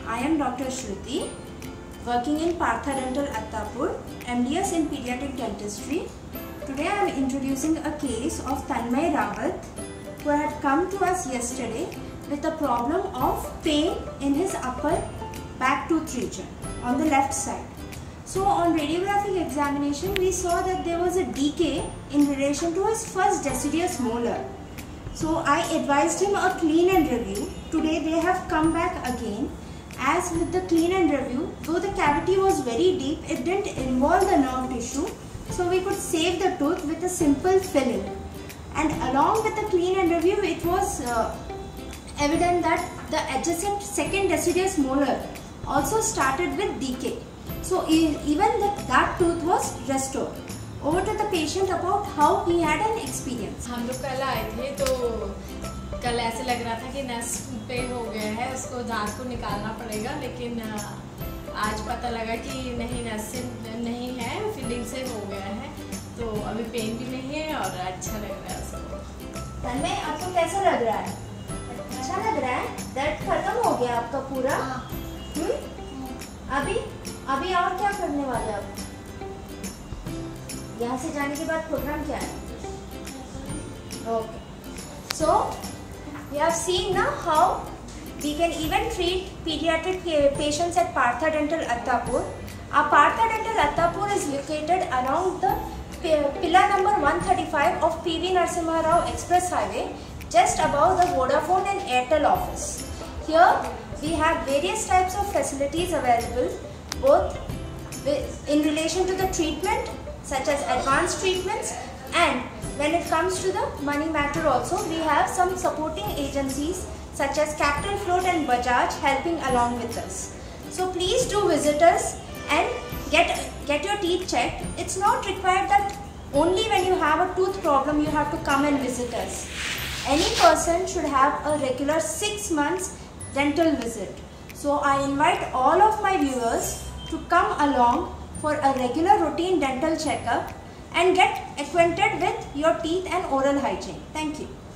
I am Dr. Shruti, working in Partha Dental II, MDS in Pediatric Dentistry. Today I am introducing a case of Tanmay Rawat, who had come to us yesterday with a problem of pain in his upper back tooth region on the left side. So on radiographic examination, we saw that there was a decay in relation to his first deciduous molar. So I advised him a clean and review. Today they have come back again. As with the clean and review, though the cavity was very deep, it didn't involve the nerve tissue. So we could save the tooth with a simple filling. And along with the clean and review, it was evident that the adjacent second deciduous molar also started with decay. So even that tooth was restored. Over to the patient about how he had an experience. हम लोग कल आए थे तो कल ऐसे लग रहा था कि नस पे हो गया है, उसको दांत को निकालना पड़ेगा, लेकिन आज पता लगा कि नहीं, नस से नहीं है, फीलिंग से हो गया है, तो अभी पेन भी नहीं है और अच्छा लग रहा है उसको। तन्मय, आपको कैसा लग रहा है? अच्छा लग रहा है? दर्द खत्म हो गया आपका पूरा? अभी और क्या करने वाले आप? यहाँ से जाने के बाद प्रोग्राम क्या है? Okay. So we have seen now how we can even treat pediatric patients at Partha Dental II. Our Partha Dental II is located along the pillar number 135 of PV Narasimha Rao Express Highway, just above the Vodafone and Airtel office. Here we have various types of facilities available, both in relation to the treatment, such as advanced treatments, and when it comes to the money matter also, we have some supporting agencies such as Capital Float and Bajaj helping along with us. So please do visit us and get your teeth checked. It's not required that only when you have a tooth problem you have to come and visit us. Any person should have a regular 6 months dental visit. So I invite all of my viewers to come along for a regular routine dental checkup and get acquainted with your teeth and oral hygiene. Thank you.